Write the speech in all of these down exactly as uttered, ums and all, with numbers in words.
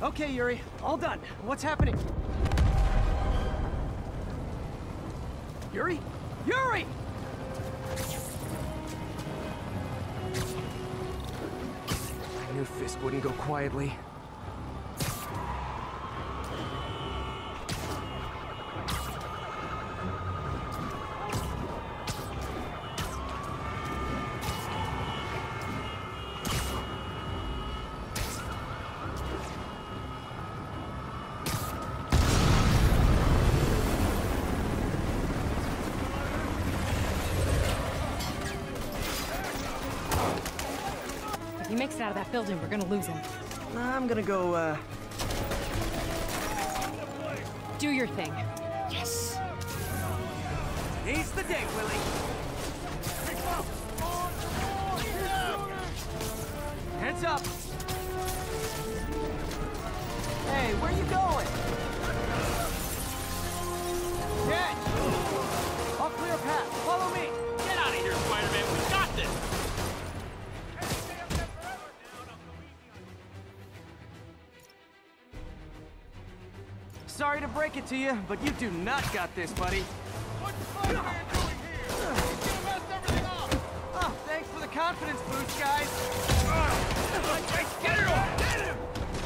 Okay, Yuri. All done. What's happening? Yuri? Yuri! I knew Fisk wouldn't go quietly. If he makes it out of that building, we're gonna lose him. I'm gonna go, uh... Do your thing. Yes! Today's the day, Willie! Heads up! Hey, where you going? Catch! I'll clear a path. Follow me! Get out of here, Spider-Man! We got this! Sorry to break it to you, but you do not got this, buddy. What's Spider-Man doing here? He's gonna mess everything up! Oh, thanks for the confidence boost, guys. Get it on! Get him!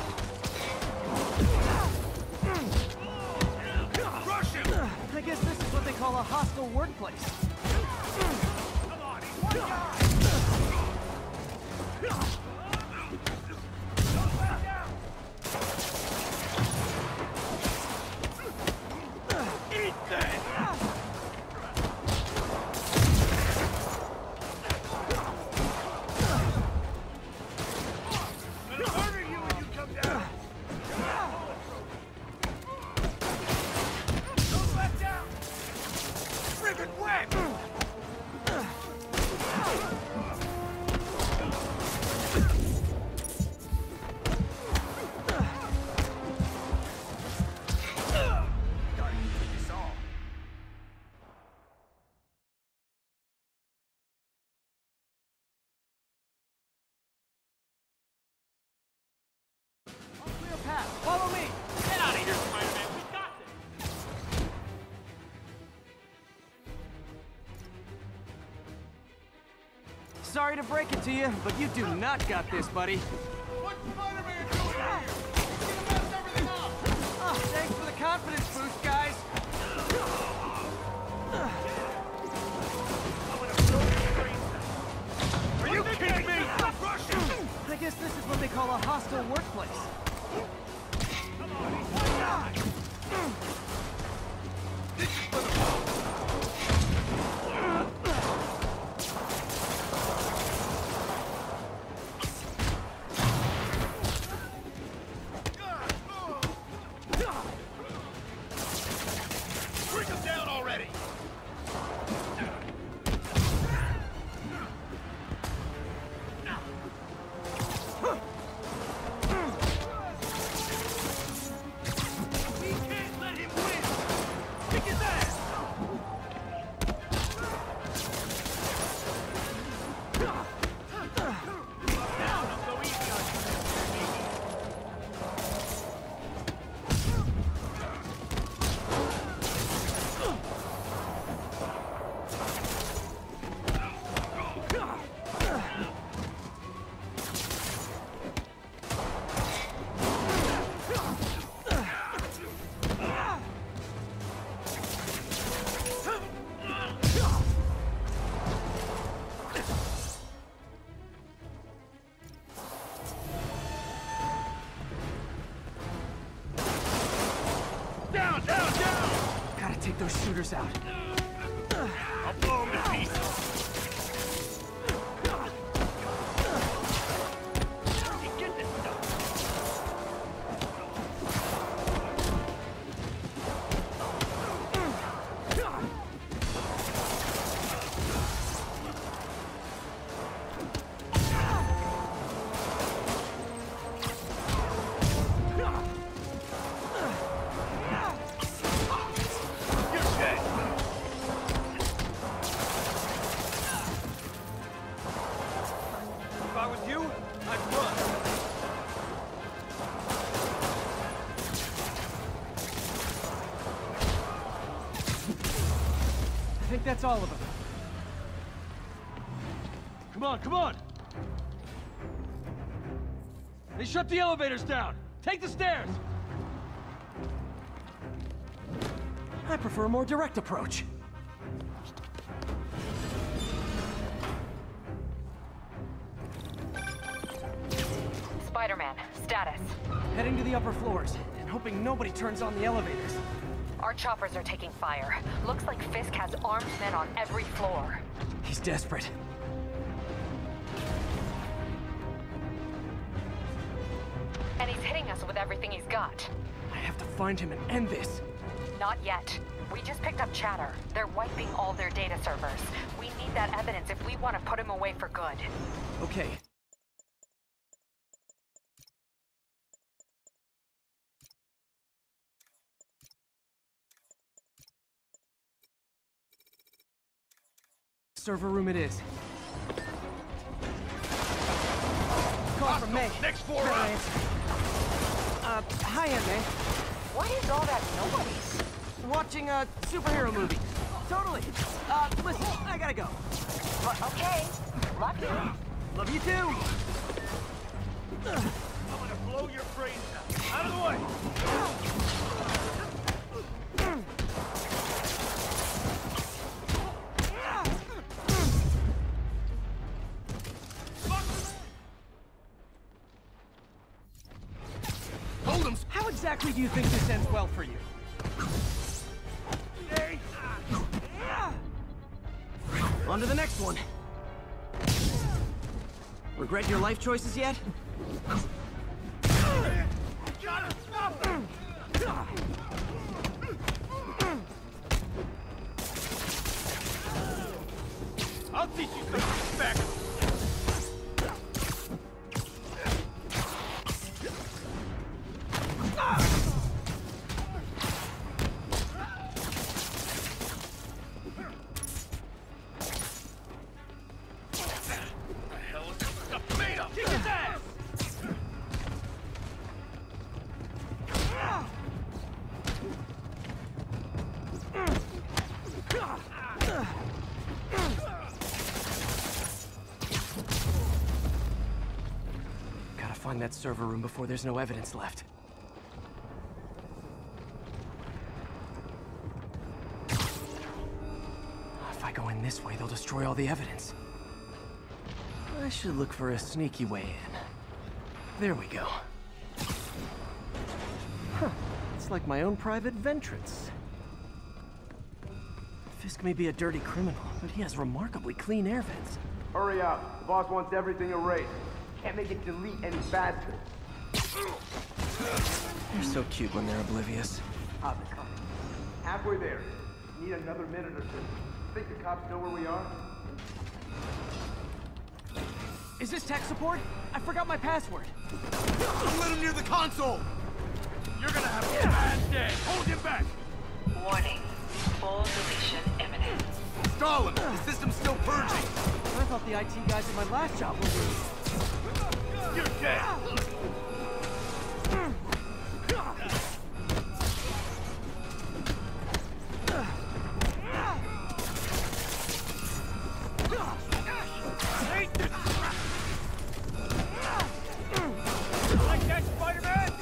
Crush him! I guess this is what they call a hostile workplace. Come on, he's one guy! Don't back down! Eat that! I'm gonna murder you when you come down! Don't back down! Friggin' web! Gotta keep this on. I'll clear a path. Follow me! Get out of here, Spider-Man! We got this! Sorry to break it to you, but you do not got this, buddy. What's Spider-Man doing here? He's gonna mess everything up! Oh, thanks for the confidence boost, guys. Are you kidding me? Crush him! I guess this is what they call a hostile workplace. Come on, he's one guy! This is for the Bring him down already! We can't let him win! Kick his ass! Now don't go easy on Down, down, down! Gotta take those shooters out. I'll blow him to pieces! Get this stuff! You're dead! think that's all of them. Come on, come on! They shut the elevators down! Take the stairs! I prefer a more direct approach. Spiderman, status. Heading to the upper floors, and hoping nobody turns on the elevators. Our choppers are taking fire. Looks like Fisk has armed men on every floor. He's desperate. And he's hitting us with everything he's got. I have to find him and end this. Not yet. We just picked up chatter. They're wiping all their data servers. We need that evidence if we want to put him away for good. Okay. Server room it is. Call from May. Next floor Better up. answer. Uh, hi, Aunt May. What is all that noise? Watching a superhero movie. Totally. Uh, listen, I gotta go. Well, okay. Love you. Love you too. I'm gonna blow your brains out. Out of the way! Hold him! How exactly do you think this ends well for you? On to the next one. Regret your life choices yet? Gotta stop him! I'll teach you some respect! Find that server room before there's no evidence left. If I go in this way, they'll destroy all the evidence. I should look for a sneaky way in. There we go. Huh. It's like my own private ventrance. Fisk may be a dirty criminal, but he has remarkably clean air vents. Hurry up. The boss wants everything erased. Can't make it delete any faster. They're so cute when they're oblivious. How's it coming? Halfway there. Need another minute or two. Think the cops know where we are? Is this tech support? I forgot my password. Don't let him near the console! You're gonna have a bad day! Hold him back! Warning. Full deletion imminent. Stall him! The system's still purging! I thought the I T guys at my last job were doing. You're dead! Hate this! Like that, Spider-Man?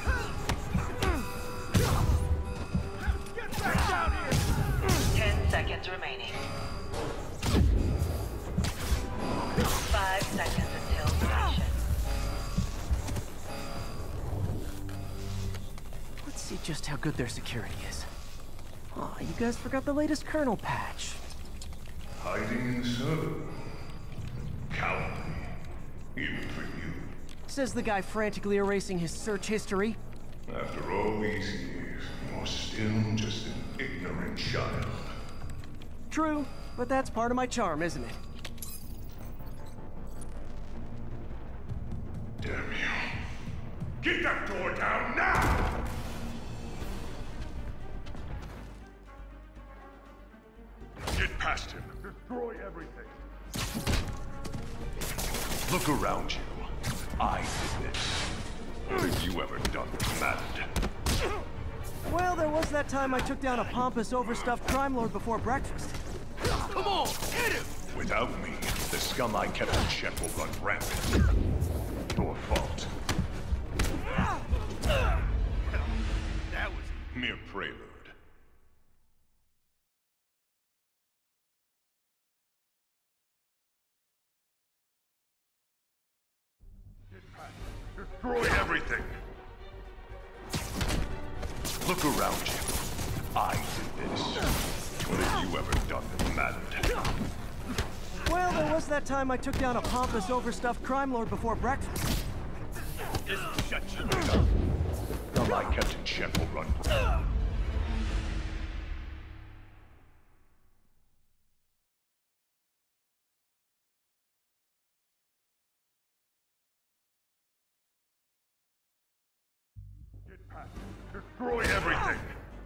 Get back down here! Ten seconds remaining. Five seconds until deletion. Let's see just how good their security is. Aw, you guys forgot the latest kernel patch. Hiding in the server. Cowardly. Even for you. Says the guy frantically erasing his search history. After all these years, you're still just an ignorant child. True, but that's part of my charm, isn't it? Damn you. Get that door down now! Get past him. Destroy everything. Look around you. I did this. What have you ever done that mattered? Well, there was that time I took down a pompous, overstuffed crime lord before breakfast. Come on, hit him! Without me, the scum I kept in check will run rampant. Your fault. That was... Mere prelude. Destroy everything! Look around you. I did this. What have you ever done that mattered? Well, there was that time I took down a pompous, overstuffed crime lord before breakfast. Just shut your mouth. The scum I kept in check will run. Destroy everything!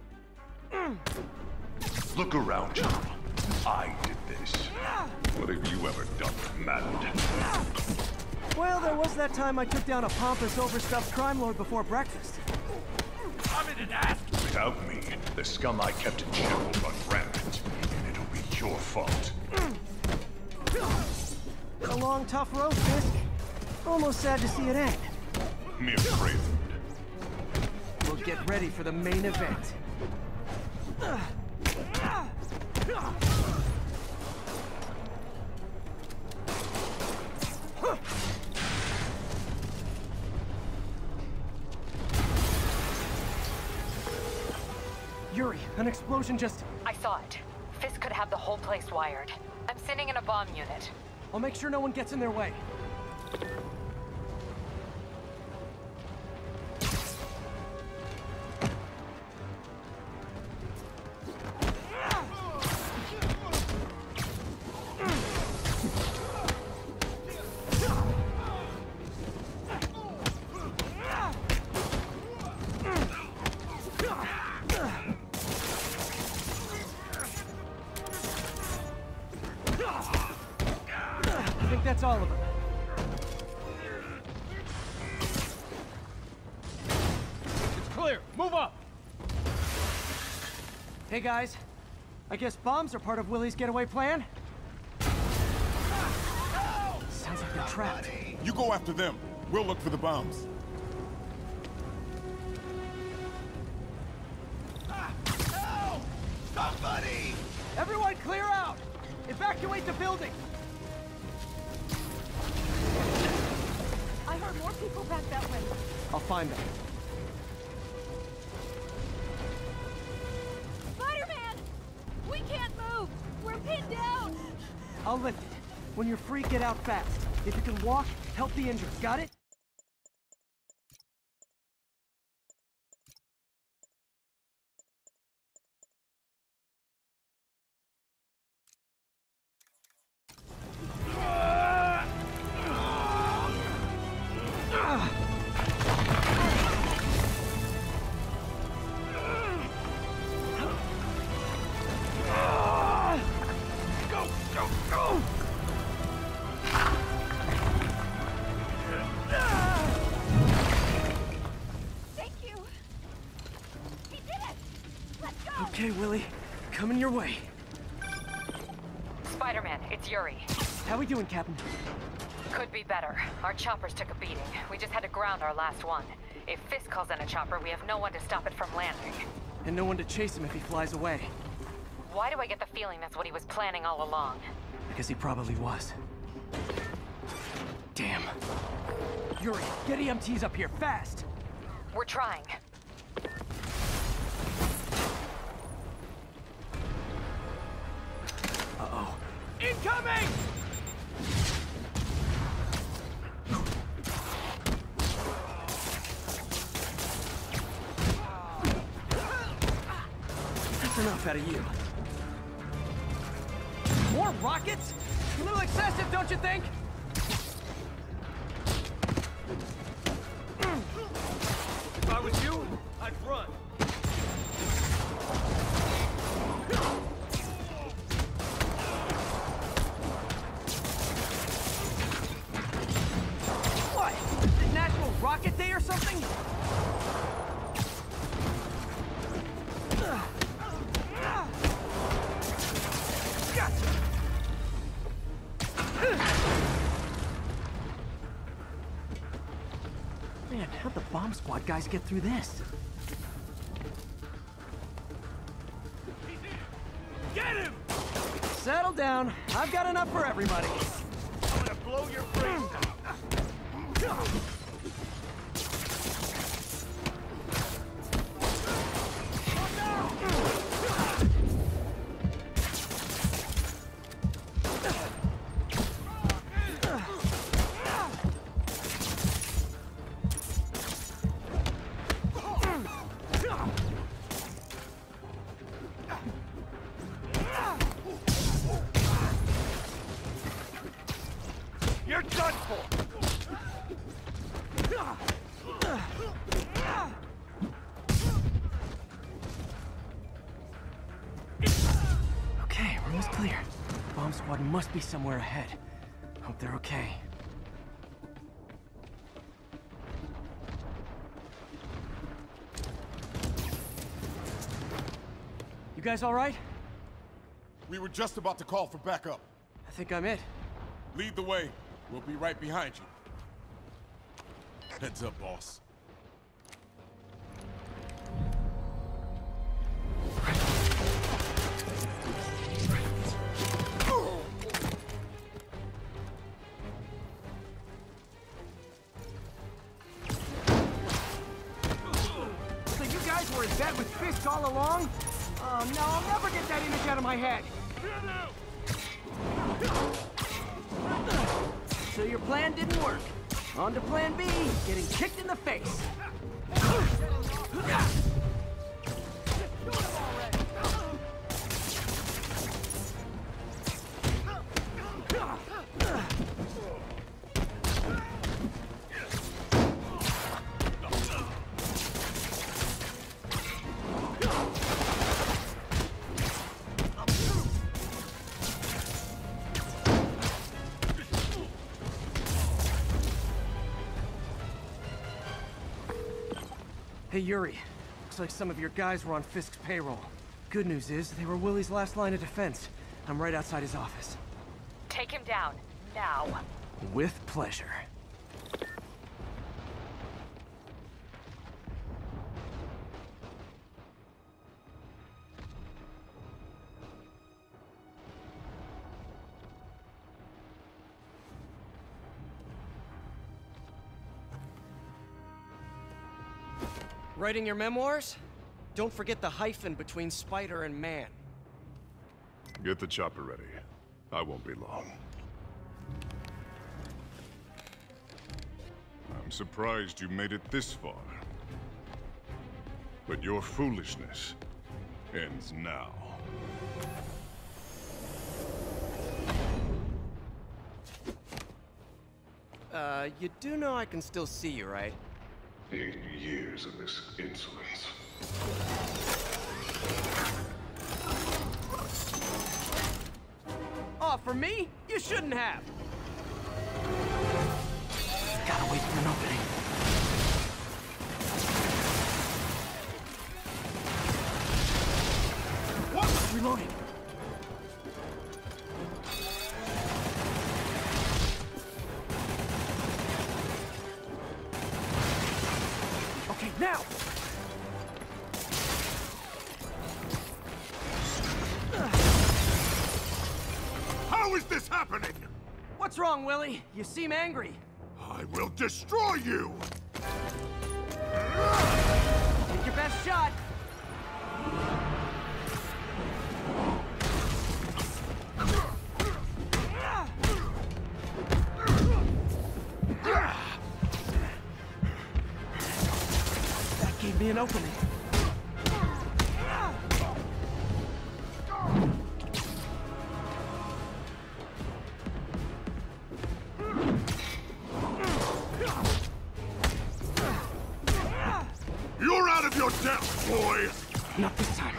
Look around you. I did this. What have you ever done that mattered? Well, there was that time I took down a pompous, overstuffed crime lord before breakfast. I'm in an ass! Without me, the scum I kept in check will run rampant, and it'll be your fault. A long, tough road, Fisk. Almost sad to see it end. Mere prelude. We'll get ready for the main event. Yuri, an explosion just... I saw it. Fisk could have the whole place wired. I'm sending in a bomb unit. I'll make sure no one gets in their way. I think that's all of them. It's clear! Move up! Hey guys, I guess bombs are part of Willie's getaway plan? Sounds like they're trapped. You go after them. We'll look for the bombs. Help! Somebody! Everyone clear out! Evacuate the building! I heard more people back that way. I'll find them. Spider-Man! We can't move! We're pinned down! I'll lift it. When you're free, get out fast. If you can walk, help the injured. Got it? Go, go, go! Thank you! He did it! Let's go! Okay, Willie. Coming your way. Spider-Man, it's Yuri. How we doing, Captain? Could be better. Our choppers took a beating. We just had to ground our last one. If Fisk calls in a chopper, we have no one to stop it from landing. And no one to chase him if he flies away. Why do I get the feeling that's what he was planning all along? Because he probably was. Damn. Yuri, get E M Ts up here, fast! We're trying. Uh-oh. Incoming! That's enough out of you. More rockets? A little excessive, don't you think? If I was you, I'd run. What? Is it National Rocket Day or something? Gotcha! bad guys get through this? Get him! Settle down. I've got enough for everybody. I'm gonna blow your brains out. You're done for! Okay, room is clear. Bomb squad must be somewhere ahead. Hope they're okay. You guys all right? We were just about to call for backup. I think I'm it. Lead the way. We'll be right behind you. Heads up, boss. So you guys were in bed with Fisk all along? Oh no, I'll never get that image out of my head. So your plan didn't work. On to plan B, getting kicked in the face. Hey, Yuri. Looks like some of your guys were on Fisk's payroll. Good news is, they were Willie's last line of defense. I'm right outside his office. Take him down, now. With pleasure. Writing your memoirs? Don't forget the hyphen between spider and man. Get the chopper ready. I won't be long. I'm surprised you made it this far. But your foolishness ends now. Uh, you do know I can still see you, right? Eight years of this insolence. Oh, for me? You shouldn't have. Gotta wait for an opening. What? Reloading. Okay, now! How is this happening? What's wrong, Willie? You seem angry. I will destroy you! Take your best shot. That gave me an opening. You're out of your depth, boy! Not this time.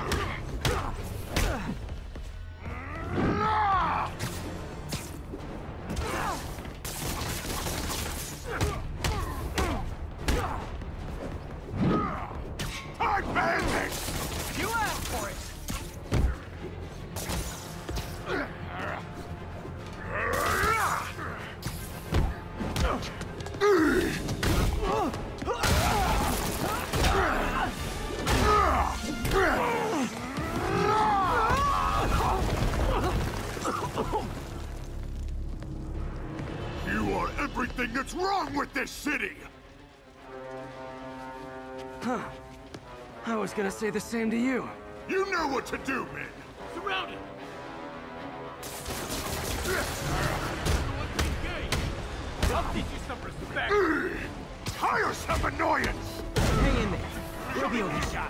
I banned it! You asked for it. that's wrong with this city! Huh. I was gonna say the same to you. You know what to do, men! Surround it! I'll teach you some respect! Hire some annoyance! Hang in there. We'll be overshot.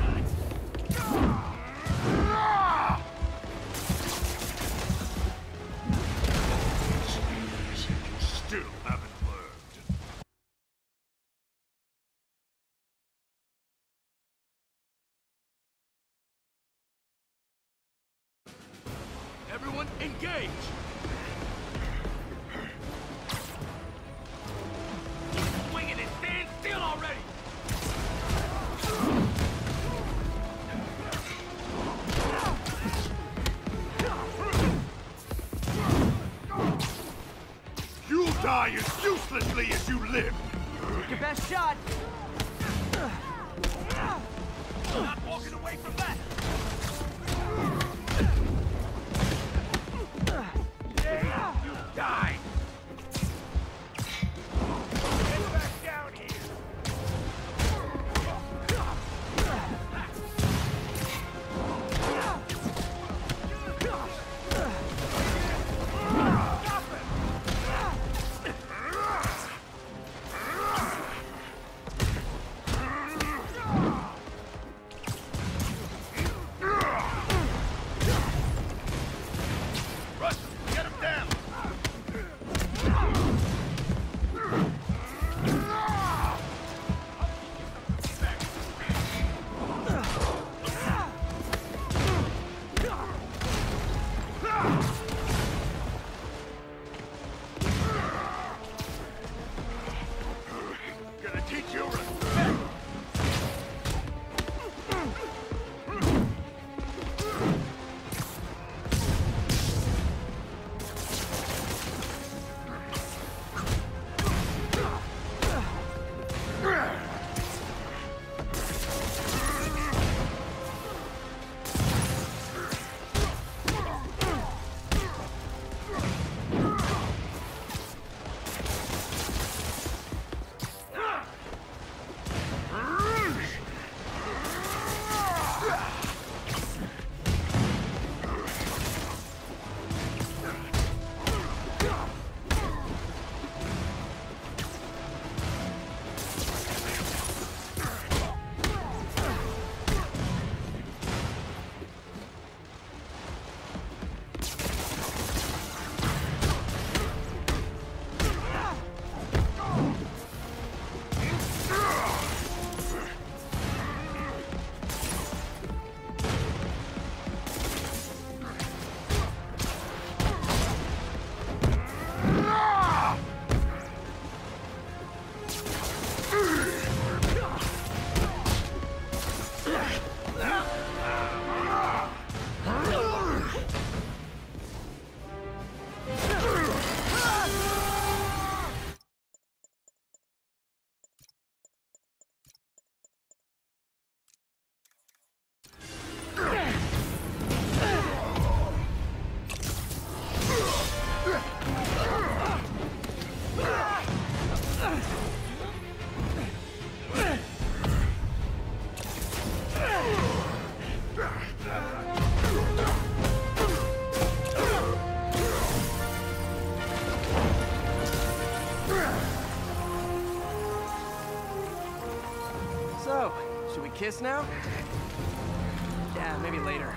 Still haven't learned. Everyone, engage! Keep swinging and stand still already! You'll die as uselessly as you live! Take your best shot. Not walking away from that! Yeah, you die! Get back down here! Gonna teach you respect! So, should we kiss now? Yeah, maybe later.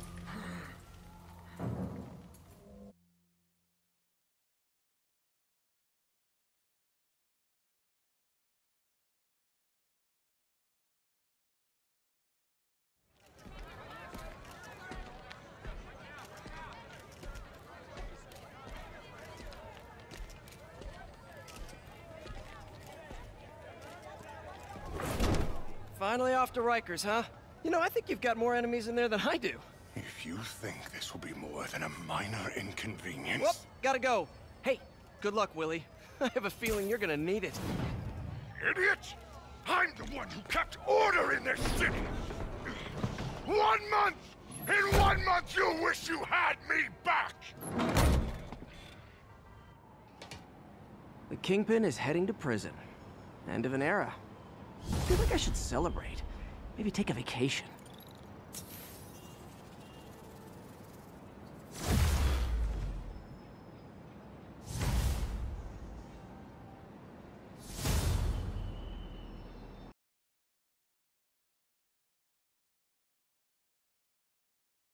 Finally off to Rikers, huh? You know, I think you've got more enemies in there than I do. If you think this will be more than a minor inconvenience... Whoop, gotta go. Hey, good luck, Willie. I have a feeling you're gonna need it. Idiot! I'm the one who kept order in this city! One month! In one month you'll wish you had me back! The Kingpin is heading to prison. End of an era. I feel like I should celebrate. Maybe take a vacation.